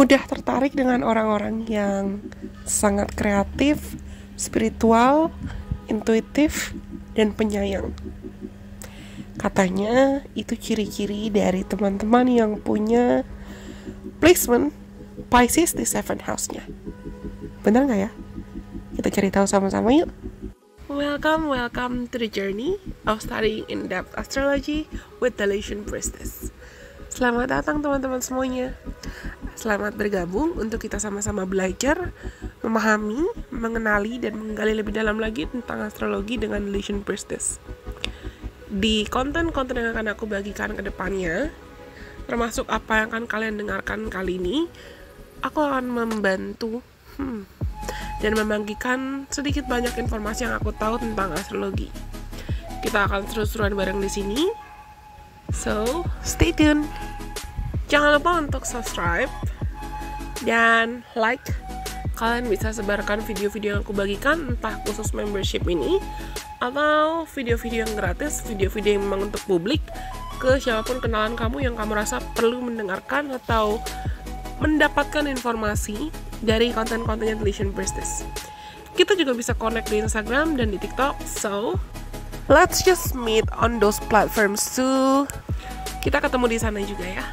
mudah tertarik dengan orang-orang yang sangat kreatif, spiritual, intuitif, dan penyayang. Katanya itu ciri-ciri dari teman-teman yang punya placement Pisces di 7th house-nya. Benar gak ya? Kita cari tahu sama-sama yuk. Welcome to the journey of studying in-depth astrology with the Latian Priestess. Selamat datang teman-teman semuanya. Selamat bergabung untuk kita sama-sama belajar, memahami, mengenali, dan menggali lebih dalam lagi tentang astrologi dengan Latian Priestess. Di konten-konten yang akan aku bagikan ke depannya, termasuk apa yang akan kalian dengarkan kali ini, aku akan membantu dan membagikan sedikit banyak informasi yang aku tahu tentang astrologi. Kita akan seru-seruan bareng di sini. So, stay tune. Jangan lupa untuk subscribe dan like. Kalian bisa sebarkan video-video yang aku bagikan, entah khusus membership ini atau video-video yang gratis, video-video yang memang untuk publik, ke siapapun kenalan kamu yang kamu rasa perlu mendengarkan atau mendapatkan informasi dari konten-kontennya The Latian Priestess. Kita juga bisa connect di Instagram dan di TikTok. So, let's just meet on those platforms too. Kita ketemu di sana juga ya.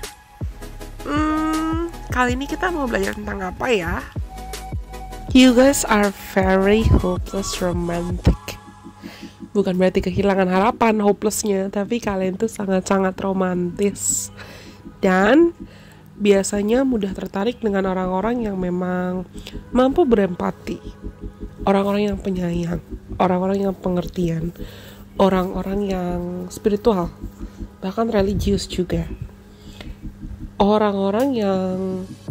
Kali ini kita mau belajar tentang apa ya? You guys are very hopeless romantic. Bukan berarti kehilangan harapan hopelessnya, tapi kalian tuh sangat-sangat romantis. Dan biasanya mudah tertarik dengan orang-orang yang memang mampu berempati, orang-orang yang penyayang, orang-orang yang pengertian, orang-orang yang spiritual, bahkan religius juga. Orang-orang yang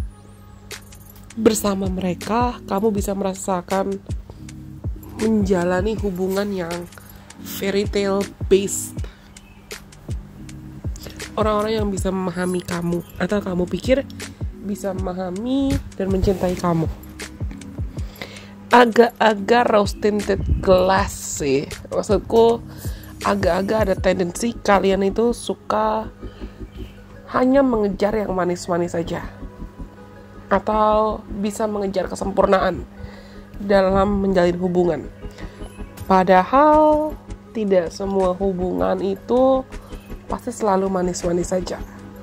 bersama mereka kamu bisa merasakan menjalani hubungan yang fairy tale based. Orang-orang yang bisa memahami kamu, atau kamu pikir bisa memahami dan mencintai kamu. Agak-agak rose tinted glass sih. Maksudku agak-agak ada tendensi kalian itu suka hanya mengejar yang manis-manis saja, atau bisa mengejar kesempurnaan dalam menjalin hubungan. Padahal tidak semua hubungan itu pasti selalu manis-manis saja.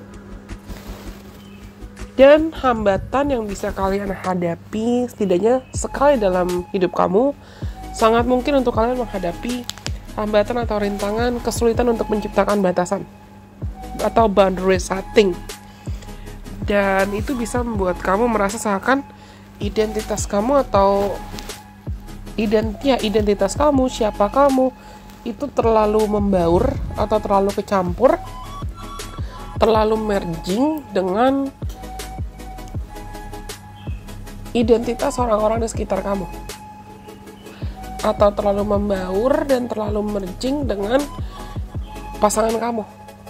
Dan hambatan yang bisa kalian hadapi, setidaknya sekali dalam hidup kamu, sangat mungkin untuk kalian menghadapi hambatan atau rintangan, kesulitan untuk menciptakan batasan atau boundary setting. Dan itu bisa membuat kamu merasa seakan identitas kamu atau identitas kamu, siapa kamu, itu terlalu membaur atau terlalu kecampur, terlalu merging dengan identitas orang-orang di sekitar kamu, atau terlalu membaur dan terlalu merging dengan pasangan kamu.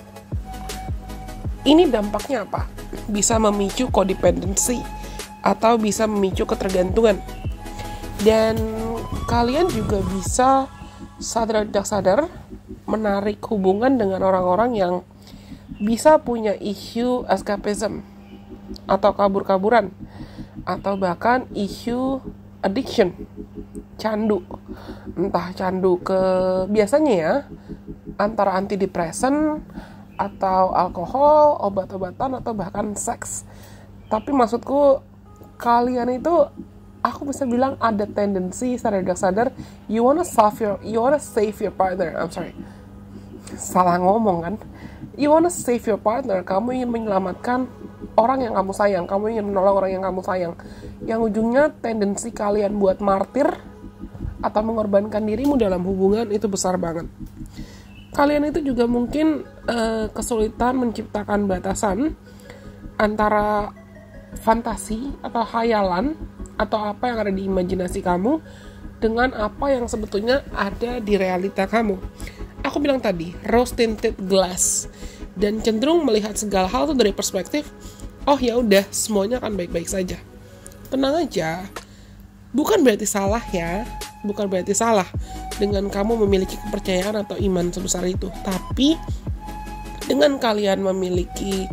Ini dampaknya apa? Bisa memicu codependency atau bisa memicu ketergantungan. Dan kalian juga bisa sadar tidak sadar menarik hubungan dengan orang-orang yang bisa punya isu escapism atau kabur-kaburan, atau bahkan isu addiction, candu. Entah candu ke biasanya ya antara antidepresan atau alkohol, obat-obatan, atau bahkan seks. Tapi maksudku kalian itu, aku bisa bilang ada tendensi sadar tidak sadar you wanna save your partner. I'm sorry, salah ngomong kan. You wanna save your partner. Kamu ingin menyelamatkan orang yang kamu sayang, kamu ingin menolong orang yang kamu sayang. Yang ujungnya tendensi kalian buat martir atau mengorbankan dirimu dalam hubungan itu besar banget. Kalian itu juga mungkin kesulitan menciptakan batasan antara fantasi atau khayalan atau apa yang ada di imajinasi kamu dengan apa yang sebetulnya ada di realita kamu. Aku bilang tadi, rose tinted glass, dan cenderung melihat segala hal itu dari perspektif, oh ya udah, semuanya akan baik-baik saja. Tenang aja, bukan berarti salah ya, bukan berarti salah dengan kamu memiliki kepercayaan atau iman sebesar itu. Tapi dengan kalian memiliki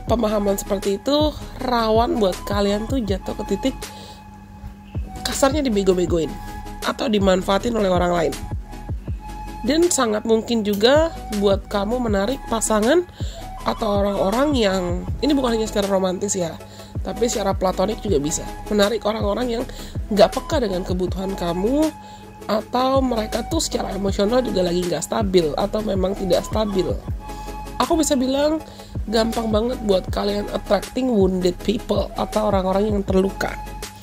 pemahaman seperti itu rawan buat kalian tuh jatuh ke titik kasarnya dibego-begoin atau dimanfaatin oleh orang lain. Dan sangat mungkin juga buat kamu menarik pasangan atau orang-orang yang, ini bukan hanya secara romantis ya, tapi secara platonik juga bisa menarik orang-orang yang gak peka dengan kebutuhan kamu, atau mereka tuh secara emosional juga lagi gak stabil atau memang tidak stabil. Aku bisa bilang gampang banget buat kalian attracting wounded people atau orang-orang yang terluka.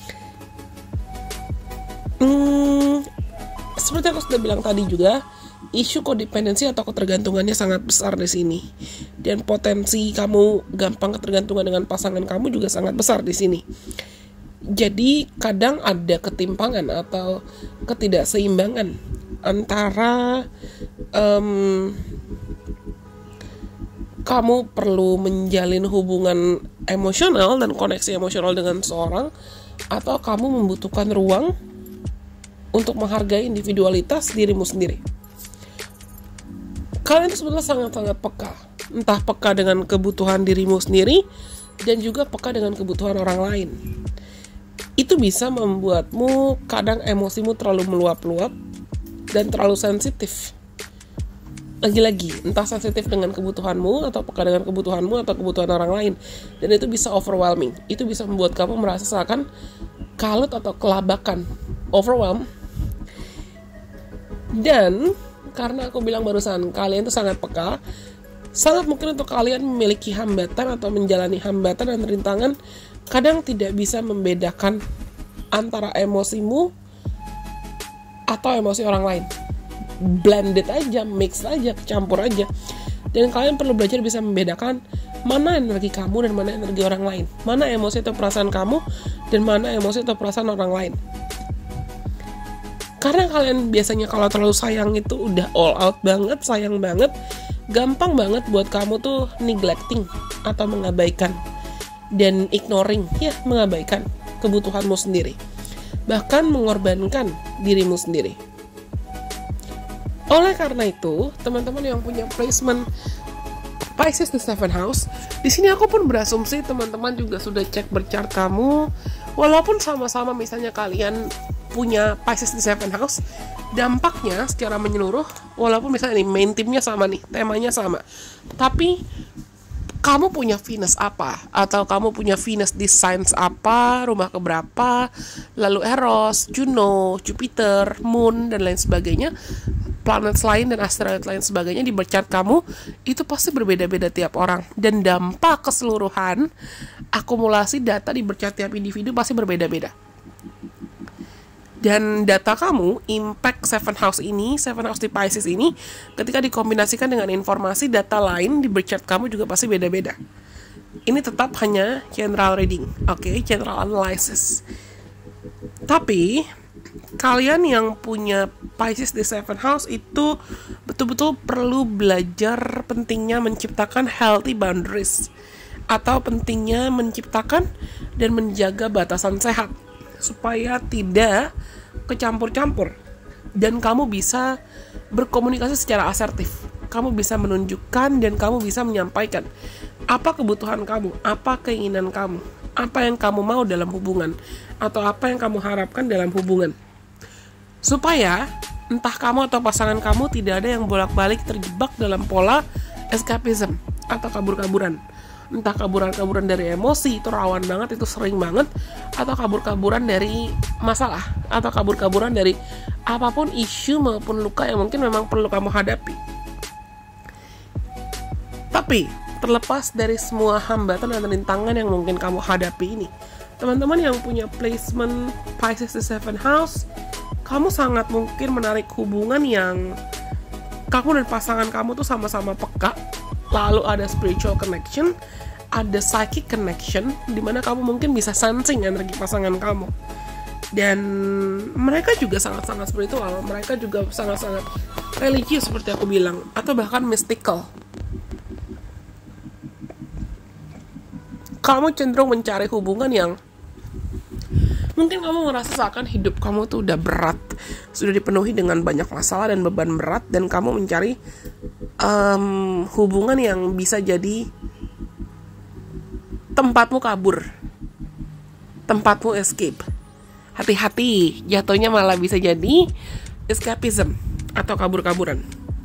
Seperti aku sudah bilang tadi juga, isu kodependensi atau ketergantungannya sangat besar di sini. Dan potensi kamu gampang ketergantungan dengan pasangan kamu juga sangat besar di sini. Jadi kadang ada ketimpangan atau ketidakseimbangan antara kamu perlu menjalin hubungan emosional dan koneksi emosional dengan seseorang, atau kamu membutuhkan ruang untuk menghargai individualitas dirimu sendiri. Kalian itu sebenarnya sangat-sangat peka. Entah peka dengan kebutuhan dirimu sendiri dan juga peka dengan kebutuhan orang lain. Itu bisa membuatmu kadang emosimu terlalu meluap-luap dan terlalu sensitif. Lagi-lagi, entah sensitif dengan kebutuhanmu atau peka dengan kebutuhanmu atau kebutuhan orang lain. Dan itu bisa overwhelming. Itu bisa membuat kamu merasa seakan kalut atau kelabakan. Overwhelm. Dan karena aku bilang barusan, kalian itu sangat peka, sangat mungkin untuk kalian memiliki hambatan atau menjalani hambatan dan rintangan, kadang tidak bisa membedakan antara emosimu atau emosi orang lain. Blended aja, mix aja, campur aja. Dan kalian perlu belajar bisa membedakan mana energi kamu dan mana energi orang lain, mana emosi atau perasaan kamu dan mana emosi atau perasaan orang lain. Karena kalian biasanya kalau terlalu sayang itu udah all out banget, sayang banget, gampang banget buat kamu tuh neglecting atau mengabaikan dan ignoring, ya mengabaikan kebutuhanmu sendiri. Bahkan mengorbankan dirimu sendiri. Oleh karena itu, teman-teman yang punya placement Pisces di 7 house, di sini aku pun berasumsi teman-teman juga sudah cek berchart kamu, walaupun sama-sama misalnya kalian punya Pisces di 7 house, dampaknya secara menyeluruh, walaupun misalnya nih main timnya sama nih, temanya sama, tapi kamu punya Venus apa, atau kamu punya Venus di signs apa, rumah keberapa, lalu Eros, Juno, Jupiter, Moon, dan lain sebagainya, planet lain dan asteroid lain sebagainya di berchart kamu, itu pasti berbeda-beda tiap orang. Dan dampak keseluruhan, akumulasi data di berchart tiap individu pasti berbeda-beda. Dan data kamu, impact 7 house ini, 7 house di Pisces ini, ketika dikombinasikan dengan informasi data lain di berchart kamu juga pasti beda-beda. Ini tetap hanya general reading, oke, general analysis. Tapi, kalian yang punya Pisces di 7 house itu betul-betul perlu belajar pentingnya menciptakan healthy boundaries, atau pentingnya menciptakan dan menjaga batasan sehat, supaya tidak kecampur-campur dan kamu bisa berkomunikasi secara asertif. Kamu bisa menunjukkan dan kamu bisa menyampaikan apa kebutuhan kamu, apa keinginan kamu, apa yang kamu mau dalam hubungan, atau apa yang kamu harapkan dalam hubungan, supaya entah kamu atau pasangan kamu tidak ada yang bolak-balik terjebak dalam pola escapism atau kabur-kaburan. Entah kabur-kaburan dari emosi, itu rawan banget, itu sering banget, atau kabur-kaburan dari masalah, atau kabur-kaburan dari apapun isu maupun luka yang mungkin memang perlu kamu hadapi. Tapi terlepas dari semua hambatan dan rintangan yang mungkin kamu hadapi ini, teman-teman yang punya placement Pisces di 7 house, kamu sangat mungkin menarik hubungan yang kamu dan pasangan kamu tuh sama-sama peka. Lalu ada spiritual connection, ada psychic connection, dimana kamu mungkin bisa sensing energi pasangan kamu. Dan mereka juga sangat-sangat spiritual, mereka juga sangat-sangat religius seperti aku bilang, atau bahkan mystical. Kamu cenderung mencari hubungan yang mungkin kamu ngerasa seakan hidup kamu tuh udah berat, sudah dipenuhi dengan banyak masalah dan beban berat, dan kamu mencari hubungan yang bisa jadi tempatmu kabur, tempatmu escape. Hati-hati, jatuhnya malah bisa jadi escapism atau kabur-kaburan.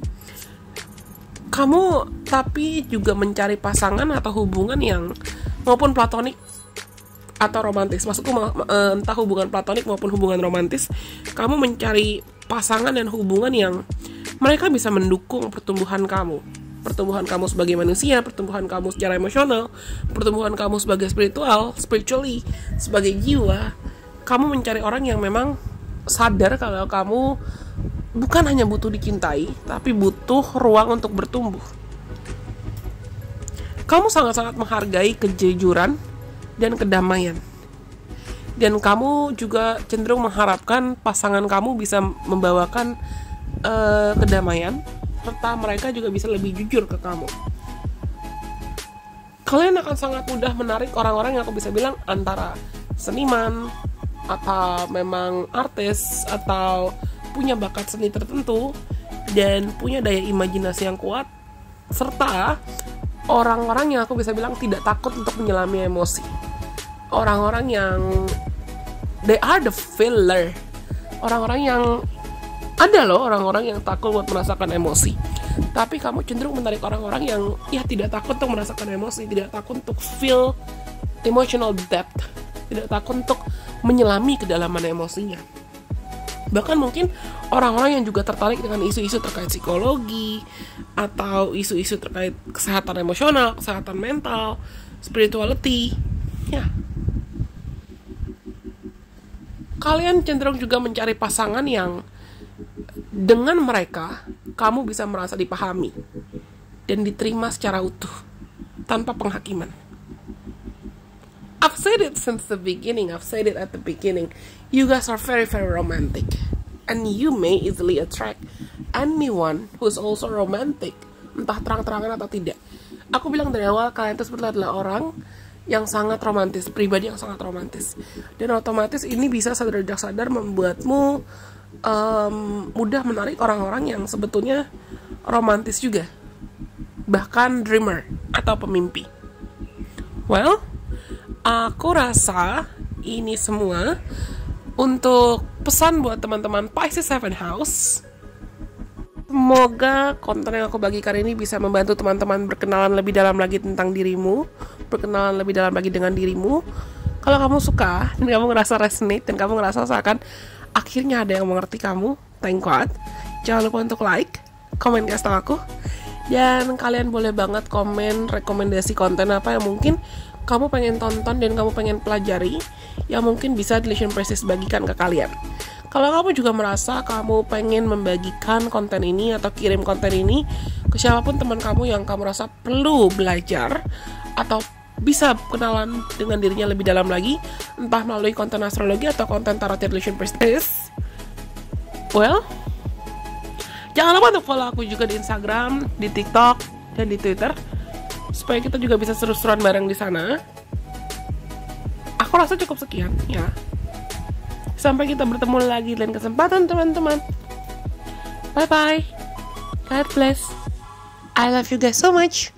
Kamu tapi juga mencari pasangan atau hubungan yang maupun platonik atau romantis. Maksudku entah hubungan platonik maupun hubungan romantis, kamu mencari pasangan dan hubungan yang mereka bisa mendukung pertumbuhan kamu. Pertumbuhan kamu sebagai manusia, pertumbuhan kamu secara emosional, pertumbuhan kamu sebagai spiritually, sebagai jiwa. Kamu mencari orang yang memang sadar kalau kamu bukan hanya butuh dicintai, tapi butuh ruang untuk bertumbuh. Kamu sangat-sangat menghargai kejujuran dan kedamaian. Dan kamu juga cenderung mengharapkan pasangan kamu bisa membawakan kedamaian, serta mereka juga bisa lebih jujur ke kamu. Kalian akan sangat mudah menarik orang-orang yang aku bisa bilang antara seniman, atau memang artis, atau punya bakat seni tertentu, dan punya daya imajinasi yang kuat, serta orang-orang yang aku bisa bilang tidak takut untuk menyelami emosi. Orang-orang yang they are the filler. Orang-orang yang ada loh, orang-orang yang takut buat merasakan emosi. Tapi kamu cenderung menarik orang-orang yang ya tidak takut untuk merasakan emosi, tidak takut untuk feel emotional depth, tidak takut untuk menyelami kedalaman emosinya. Bahkan mungkin orang-orang yang juga tertarik dengan isu-isu terkait psikologi atau isu-isu terkait kesehatan emosional, kesehatan mental, spirituality. Ya. Kalian cenderung juga mencari pasangan yang dengan mereka kamu bisa merasa dipahami dan diterima secara utuh tanpa penghakiman. I've said it since the beginning. I've said it at the beginning. You guys are very, very romantic. And you may easily attract anyone who's also romantic. Entah terang-terangan atau tidak. Aku bilang dari awal, kalian itu sebetulnya adalah orang yang sangat romantis. Pribadi yang sangat romantis. Dan otomatis ini bisa sadar tidak sadar membuatmu mudah menarik orang-orang yang sebetulnya romantis juga. Bahkan dreamer atau pemimpi. Well, aku rasa ini semua untuk pesan buat teman-teman Pisces 7 House. Semoga konten yang aku bagikan ini bisa membantu teman-teman berkenalan lebih dalam lagi tentang dirimu, berkenalan lebih dalam lagi dengan dirimu. Kalau kamu suka dan kamu ngerasa resonate dan kamu ngerasa seakan akhirnya ada yang mengerti kamu, thank God. Jangan lupa untuk like, komen kasih tahu aku. Dan kalian boleh banget komen rekomendasi konten apa yang mungkin kamu pengen tonton dan kamu pengen pelajari, yang mungkin bisa Delusion Prestige bagikan ke kalian. Kalau kamu juga merasa kamu pengen membagikan konten ini atau kirim konten ini ke siapapun teman kamu yang kamu rasa perlu belajar atau bisa kenalan dengan dirinya lebih dalam lagi, entah melalui konten astrologi atau konten tarot Delusion Prestige, well, jangan lupa untuk follow aku juga di Instagram, di TikTok, dan di Twitter, supaya kita juga bisa seru-seruan bareng di sana. Aku rasa cukup sekian, ya. Sampai kita bertemu lagi lain kesempatan, teman-teman. Bye-bye. God bless. I love you guys so much.